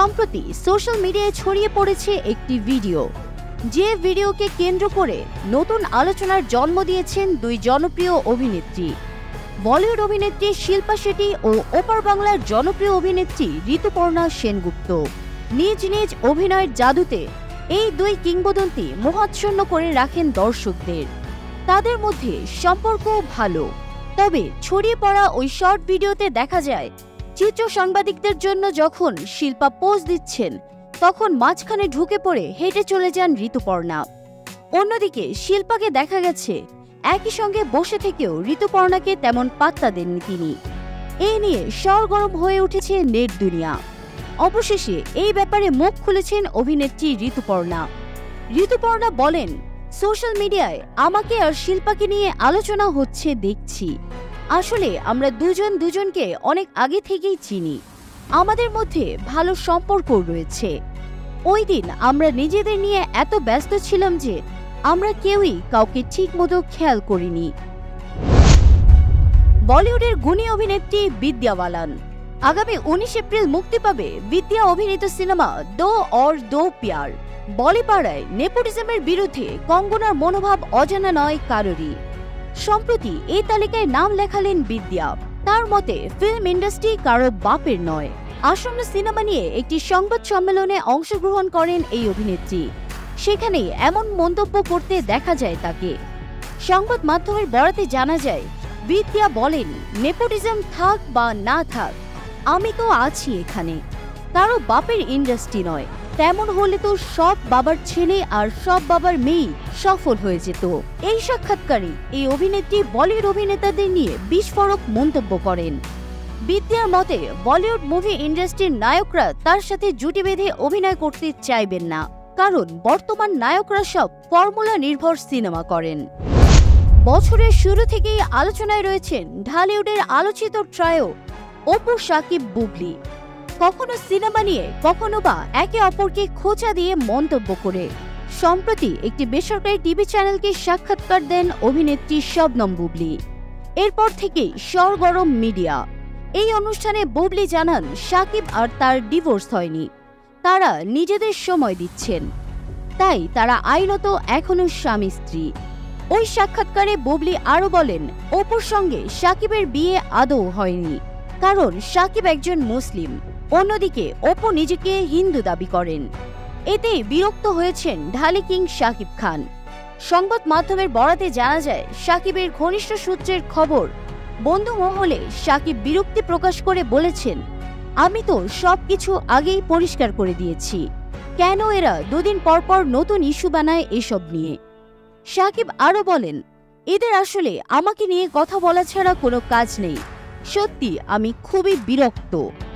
সম্প্রতি সোশ্যাল মিডিয়ায় ছড়িয়ে পড়েছে একটি ভিডিও, যে ভিডিওকে কেন্দ্র করে নতুন আলোচনার জন্ম দিয়েছেন দুই জনপ্রিয় অভিনেত্রী। বলিউড অভিনেত্রী শিল্পা শেট্টি ও ওপার বাংলার জনপ্রিয় অভিনেত্রী ঋতুপর্ণা সেনগুপ্ত। নিজ নিজ অভিনয়ের জাদুতে এই দুই কিংবদন্তি মোহাচ্ছন্ন করে রাখেন দর্শকদের। তাদের মধ্যে সম্পর্ক ভালো, তবে ছড়িয়ে পড়া ওই শর্ট ভিডিওতে দেখা যায় চিত্র সাংবাদিকদের জন্য যখন শিল্পা পোজ দিচ্ছেন তখন মাঝখানে ঢুকে পড়ে হেঁটে চলে যান ঋতুপর্ণা। অন্যদিকে শিল্পাকে দেখা গেছে একই সঙ্গে বসে থেকেও ঋতুপর্ণাকে তেমন পাত্তা দেননি তিনি। এই নিয়ে সরগরম হয়ে উঠেছে নেট দুনিয়া। অবশেষে এই ব্যাপারে মুখ খুলেছেন অভিনেত্রী ঋতুপর্ণা। ঋতুপর্ণা বলেন, সোশ্যাল মিডিয়ায় আমাকে আর শিল্পাকে নিয়ে আলোচনা হচ্ছে দেখছি। আসলে আমরা দুজন দুজনকে অনেক আগে থেকেই চিনি, আমাদের মধ্যে ভালো সম্পর্ক রয়েছে। ওই দিন আমরা নিজেদের নিয়ে এত ব্যস্ত ছিলাম যে আমরা কেউই কাউকে ঠিকমতো খেয়াল করিনি। বলিউডের গুণী অভিনেত্রী বিদ্যা বালান। আগামী 19 এপ্রিল মুক্তি পাবে vidya অভিনীত সিনেমা দো और दो प्यार। বলিপাড়ায় নেপোটিজমের বিরুদ্ধে কঙ্গনার মনোভাব অজানা নয় কারোরই। সম্প্রতি এই তালিকায় নাম লেখালেন বিদ্যা। তার মতে ফিল্ম ইন্ডাস্ট্রি কারো বাপের নয়। আসন্ন সিনেমা নিয়ে একটি সংবাদ সম্মেলনে অংশগ্রহণ করেন এই অভিনেত্রী। সেখানেই এমন মন্তব্য করতে দেখা যায় তাকে। সংবাদ মাধ্যমের বরাতে জানা যায়, বিদ্যা বলেন, নেপোটিজম থাক বা না থাক, আমি তো আছি এখানে। কারো বাপের ইন্ডাস্ট্রি নয়, তেমন হলে তো সব বাবার ছেলে আর সব বাবার মেয়ে সফল হয়ে যেত। এই সাক্ষাৎকারে এই অভিনেত্রী বলিউড অভিনেতাদের নিয়ে বিস্ফোরক মন্তব্য করেন। বিদ্যার মতে বলিউড মুভি ইন্ডাস্ট্রির নায়করা তার সাথে জুটি বেঁধে অভিনয় করতে চাইবেন না, কারণ বর্তমান নায়করা সব ফর্মুলা নির্ভর সিনেমা করেন। বছরের শুরু থেকেই আলোচনায় রয়েছেন ঢালিউডের আলোচিত ট্রায়ো অপু, শাকিব, বুবলি। কখনো সিনেমা নিয়ে, কখনো বা একে অপরকে খোঁচা দিয়ে মন্তব্য করে। সম্প্রতি একটি বেসরকারি টিভি চ্যানেলকে সাক্ষাৎকার দেন অভিনেত্রী শবনম বুবলি। এরপর থেকেই সরগরম মিডিয়া। এই অনুষ্ঠানে বুবলি জানান শাকিব আর তার ডিভোর্স হয়নি, তারা নিজেদের সময় দিচ্ছেন, তাই তারা আইনত এখনো স্বামী স্ত্রী। ওই সাক্ষাৎকারে বুবলি আরো বলেন, অপুর সঙ্গে শাকিবের বিয়ে আদৌ হয়নি, কারণ শাকিব একজন মুসলিম, অন্যদিকে অপু নিজেকে হিন্দু দাবি করেন। এতে বিরক্ত হয়েছেন ঢালি কিং শাকিব খান। সংবাদ মাধ্যমের বরাতে জানা যায়, শাকিবের ঘনিষ্ঠ সূত্রের খবর, বন্ধু মহলে শাকিব বিরক্তি প্রকাশ করে বলেছেন, আমি তো সবকিছু আগেই পরিষ্কার করে দিয়েছি, কেন এরা দুদিন পর পর নতুন ইস্যু বানায় এসব নিয়ে। শাকিব আরো বলেন, এদের আসলে আমাকে নিয়ে কথা বলা ছাড়া কোনো কাজ নেই, সত্যি আমি খুবই বিরক্ত।